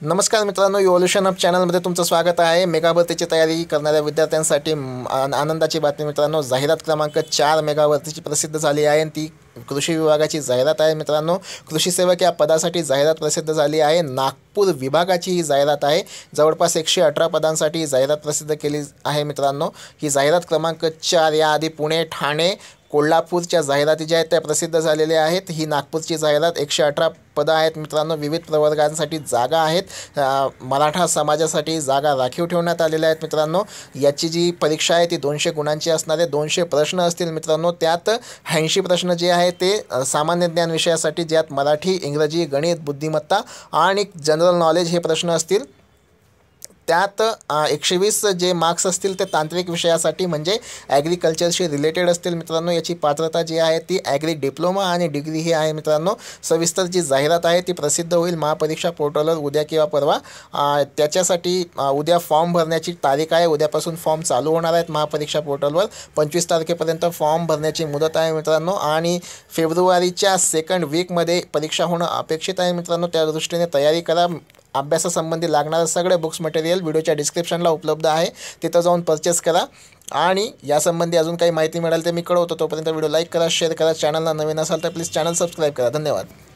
नमस्कार मित्रांनो, evolution up चॅनलमध्ये तुमचं स्वागत आहे। मेगा भरतीची तयारी करणाऱ्या विद्यार्थ्यांसाठी आनंदाची बातमी मित्रांनो, जाहिरात क्रमांक 4 मेगा भरतीची प्रसिद्ध झाली आहे। ती कृषी विभागाची जाहिरात आहे मित्रांनो। कृषी सेवक या पदासाठी जाहिरात प्रसिद्ध झाली आहे। नागपूर विभागाची ही जाहिरात आहे। जवळपास 118 पदांसाठी जाहिरात प्रसिद्ध केली आहे मित्रांनो। ही जाहिरात क्रमांक 4 याआधी पुणे, ठाणे, कोल्हापूरच्या जाहिराती ज्या आहेत त्या प्रसिद्ध झालेल्या आहेत। ही नागपूरची जाहिरात 118 पदं आहेत मित्रांनो। विविध प्रवर्गांसाठी जागा आहेत। मराठा समाजासाठी जागा राखीव ठेवण्यात आलेल्या आहेत मित्रांनो। याची जी परीक्षा आहे ती 200 गुणांची असणार आहे। 200 प्रश्न असतील मित्रांनो। त्यात 80 प्रश्न जे आहे ते सामान्य ज्ञान विषयासाठी, ज्यात मराठी, इंग्रजी, गणित, बुद्धिमत्ता आणि जनरल नॉलेज हे प्रश्न असतील। त्यात 120 जे मार्क्स असतील ते तांत्रिक विषयासाठी म्हणजे ॲग्रिकल्चरशी रिलेटेड असतील मित्रांनो। याची पात्रता जी आहे ती ॲग्री डिप्लोमा आणि डिग्री ही आहे मित्रांनो। सविस्तर जी जाहिरात आहे ती प्रसिद्ध होईल महापरीक्षा पोर्टलवर उद्या किंवा परवा। त्याच्यासाठी उद्या फॉर्म भरण्याची तारीख आहे। उद्यापासून फॉर्म चालू होणार आहेत महापरीक्षा पोर्टलवर। 25 तारखेपर्यंत फॉर्म भरण्याची मुदत आहे मित्रांनो आणि फेब्रुवारीच्या सेकंड वीकमध्ये परीक्षा होणं अपेक्षित आहे मित्रांनो। त्या दृष्टीने तयारी करा। अभ्यासासंबंधी लागणारे सगळे बुक्स मटेरियल व्हिडिओच्या डिस्क्रिप्शनला उपलब्ध आहे, तिथं जाऊन परचेस करा। आणि यासंबंधी अजून काही माहिती मिळाली तर मी कळवतो। तोपर्यंत व्हिडिओ लाईक करा, शेअर करा। चॅनलला नवीन असाल तर प्लीज चॅनल सबस्क्राईब करा। धन्यवाद।